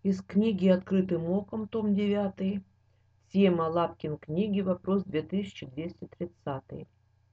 Из книги «Открытым оком», том 9. Тема Лапкин книги, вопрос 2230.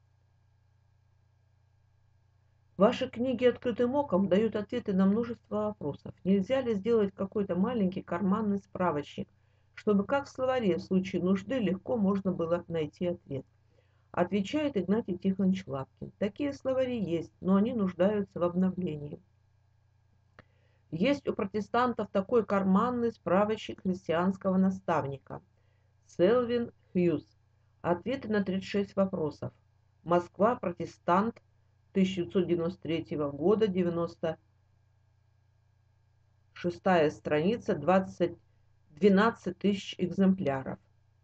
Ваши книги «Открытым оком» дают ответы на множество вопросов. Нельзя ли сделать какой-то маленький карманный справочник, чтобы как в словаре в случае нужды легко можно было найти ответ? Отвечает Игнатий Тихонович Лапкин. Такие словари есть, но они нуждаются в обновлении. Есть у протестантов такой карманный справочник христианского наставника. Селвин Хьюз. Ответы на 36 вопросов. Москва, Протестант, 1993 года, 96-я страница, 12 тысяч экземпляров.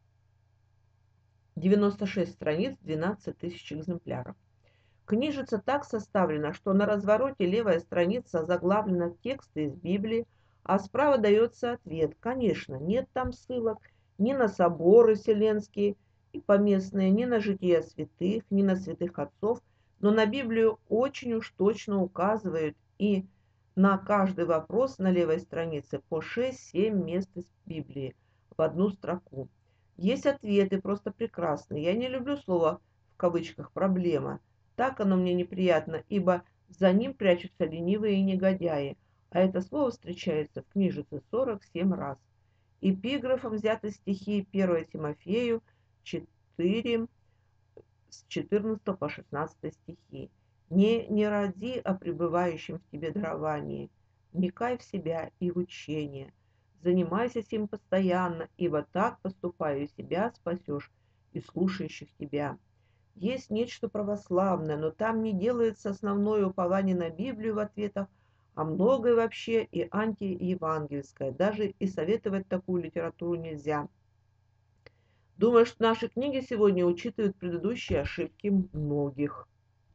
96 страниц, 12 тысяч экземпляров. Книжица так составлена, что на развороте левая страница заглавлена тексты из Библии, а справа дается ответ. Конечно, нет там ссылок ни на соборы вселенские и поместные, ни на жития святых, ни на святых отцов, но на Библию очень уж точно указывают, и на каждый вопрос на левой странице по 6-7 мест из Библии в одну строку. Есть ответы просто прекрасные. Я не люблю слово в кавычках «проблема». Так оно мне неприятно, ибо за ним прячутся ленивые негодяи, а это слово встречается в книжице 47 раз. Эпиграфом взяты стихи 1 Тимофею 4, с 14 по 16 стихи. Не ради о пребывающем в тебе даровании, вникай в себя и в учение. Занимайся сим постоянно, ибо так, поступая, себя спасешь и слушающих тебя. Есть нечто православное, но там не делается основное упование на Библию в ответах, а многое вообще и антиевангельское. Даже и советовать такую литературу нельзя. Думаю, что наши книги сегодня учитывают предыдущие ошибки многих.